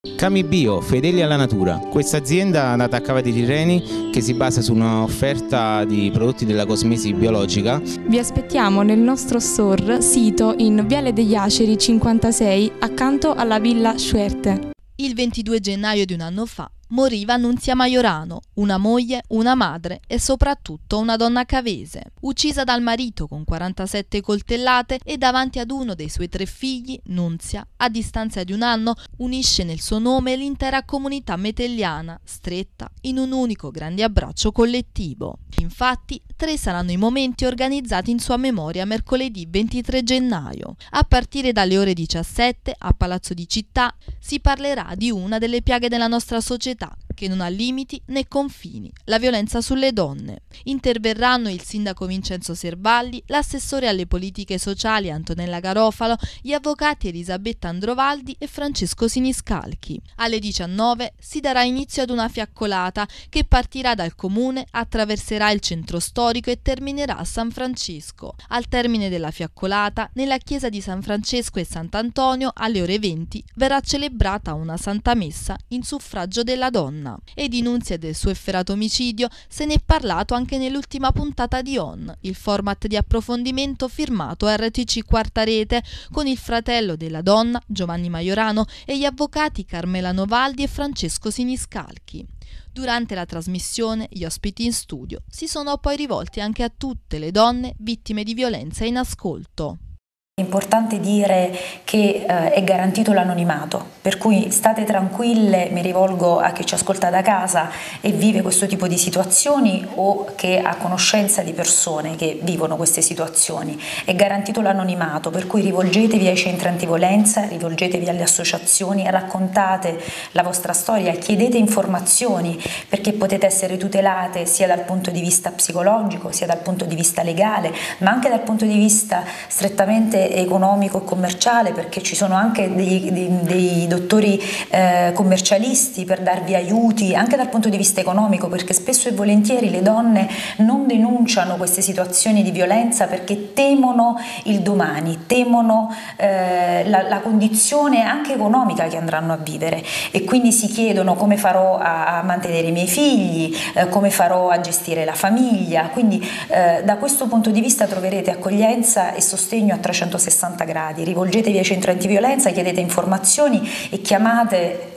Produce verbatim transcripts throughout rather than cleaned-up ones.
Camibio, fedeli alla natura. Questa azienda nata a Cava dei Tirreni, che si basa su un'offerta di prodotti della cosmesi biologica. Vi aspettiamo nel nostro store sito in Viale degli Aceri cinquantasei, accanto alla Villa Schuerte. Il ventidue gennaio di un anno fa moriva Nunzia Majorano, una moglie, una madre e soprattutto una donna cavese, uccisa dal marito con quarantasette coltellate e davanti ad uno dei suoi tre figli, Nunzia, a distanza di un anno, unisce nel suo nome l'intera comunità metelliana, stretta in un unico grande abbraccio collettivo. Infatti, tre saranno i momenti organizzati in sua memoria mercoledì ventitré gennaio. A partire dalle ore diciassette, a Palazzo di Città, si parlerà di una delle piaghe della nostra società, che non ha limiti né confini, la violenza sulle donne. Interverranno il sindaco Vincenzo Servalli, l'assessore alle politiche sociali Antonella Garofalo, gli avvocati Elisabetta Androvaldi e Francesco Siniscalchi. Alle diciannove si darà inizio ad una fiaccolata che partirà dal comune, attraverserà il centro storico e terminerà a San Francesco. Al termine della fiaccolata, nella chiesa di San Francesco e Sant'Antonio, alle ore venti, verrà celebrata una santa messa in suffragio della donna. E di Nunzia e del suo efferato omicidio se ne è parlato anche nell'ultima puntata di On, il format di approfondimento firmato R T C Quarta Rete, con il fratello della donna, Giovanni Majorano, e gli avvocati Carmela Novaldi e Francesco Siniscalchi. Durante la trasmissione, gli ospiti in studio si sono poi rivolti anche a tutte le donne vittime di violenza in ascolto. È importante dire che eh, è garantito l'anonimato, per cui state tranquille, mi rivolgo a chi ci ascolta da casa e vive questo tipo di situazioni o che ha conoscenza di persone che vivono queste situazioni. È garantito l'anonimato, per cui rivolgetevi ai centri antiviolenza, rivolgetevi alle associazioni, raccontate la vostra storia, chiedete informazioni perché potete essere tutelate sia dal punto di vista psicologico, sia dal punto di vista legale, ma anche dal punto di vista strettamente economico e commerciale, perché ci sono anche dei, dei, dei dottori eh, commercialisti per darvi aiuti anche dal punto di vista economico, perché spesso e volentieri le donne non denunciano queste situazioni di violenza perché temono il domani, temono eh, la, la condizione anche economica che andranno a vivere e quindi si chiedono come farò a, a mantenere i miei figli, eh, come farò a gestire la famiglia, quindi eh, da questo punto di vista troverete accoglienza e sostegno a trecentosessanta gradi. Rivolgetevi ai centri antiviolenza, chiedete informazioni e chiamate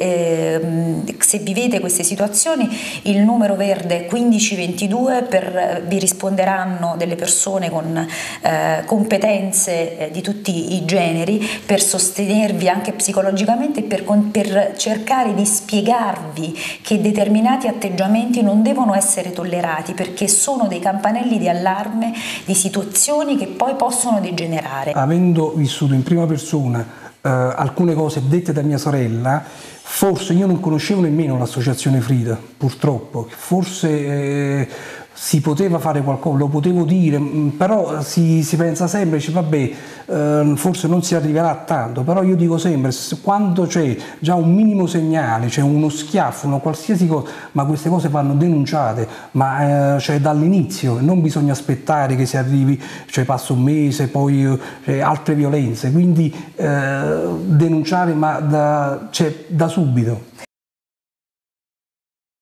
eh, se vivete queste situazioni il numero verde quindici ventidue, per, vi risponderanno delle persone con eh, competenze eh, di tutti i generi per sostenervi anche psicologicamente e per, per cercare di spiegarvi che determinati atteggiamenti non devono essere tollerati perché sono dei campanelli di allarme di situazioni che poi possono degenerare. Avendo vissuto in prima persona eh, alcune cose dette da mia sorella, forse io non conoscevo nemmeno l'associazione Frida, purtroppo, forse eh, si poteva fare qualcosa, lo potevo dire, però si, si pensa sempre, dice vabbè, eh, forse non si arriverà a tanto, però io dico sempre, quando c'è già un minimo segnale, c'è uno schiaffo, una qualsiasi cosa, ma queste cose vanno denunciate, ma eh, cioè dall'inizio, non bisogna aspettare che si arrivi, cioè passa un mese, poi cioè, altre violenze, quindi eh, denunciare ma da, cioè, da subito.